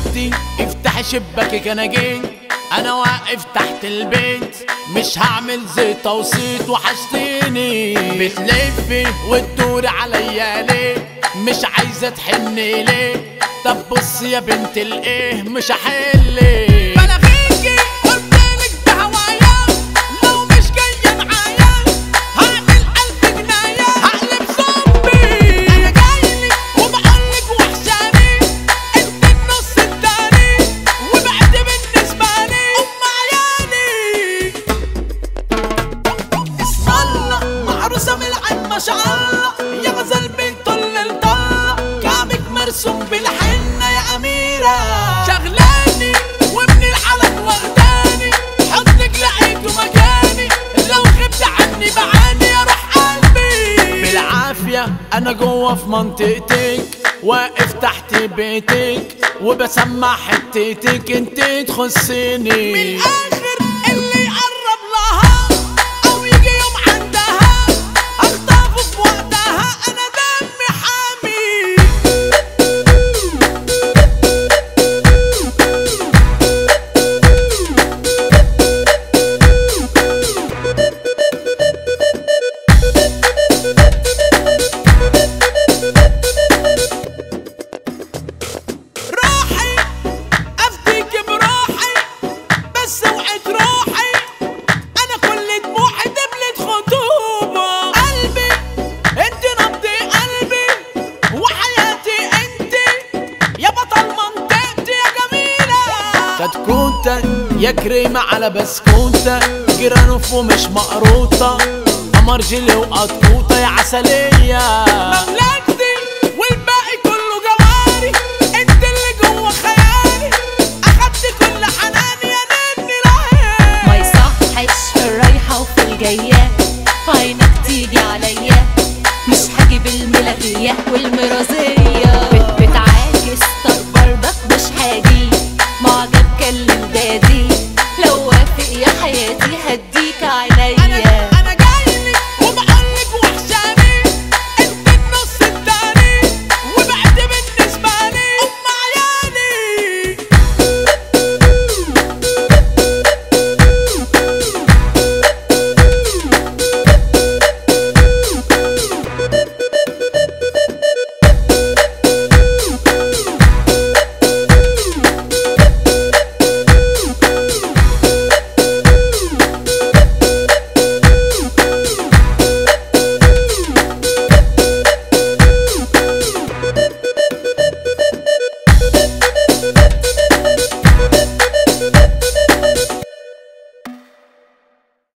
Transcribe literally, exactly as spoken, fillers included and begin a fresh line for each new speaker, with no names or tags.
حبيبتي افتحي شباكك انا جيت، انا واقف تحت البيت مش هعمل زيت وصيت وحشتيني. بتلفي وتدوري عليا ليه؟ مش عايزه تحني ليه؟ طب بصي يا بنت الايه مش هحلك بلاغيكي قلتلك بهوايا لو مش جايه معايا هعمل الف جنايه هقلب زومبي. انا جايلك وبقولك وحشاني انت النص التاني وبعد بالنسبه لي ام عيالي. اسم الله معروسه من العين ما شاء الله يا غزل بنت الطلة كعبك مرسوم بالحنة يا أميرة. شغلاني ومن الحلق واخداني حضنك لقيته مكاني لو غبت عني بعاني يا روح قلبي. بالعافية أنا جوه في منطقتك واقف تحت بيتك وبسمع حتتك انت تخصني. من الآخر اللي يقرب لها أو يجي يوم عندها أخطفه في وقتها أنا دمي حامي. روحي أفديك بروحي بس وعد روحي أنا كل دموعي دبلة خطوبة. قلبي انت نبض قلبي وحياتي انت يا بطل منطقتي يا جميلة. كتكوتة يا كريمة على بسكوتة جرانوف ومش مقروطة قمر جيلي وقطوطة يا عسلية.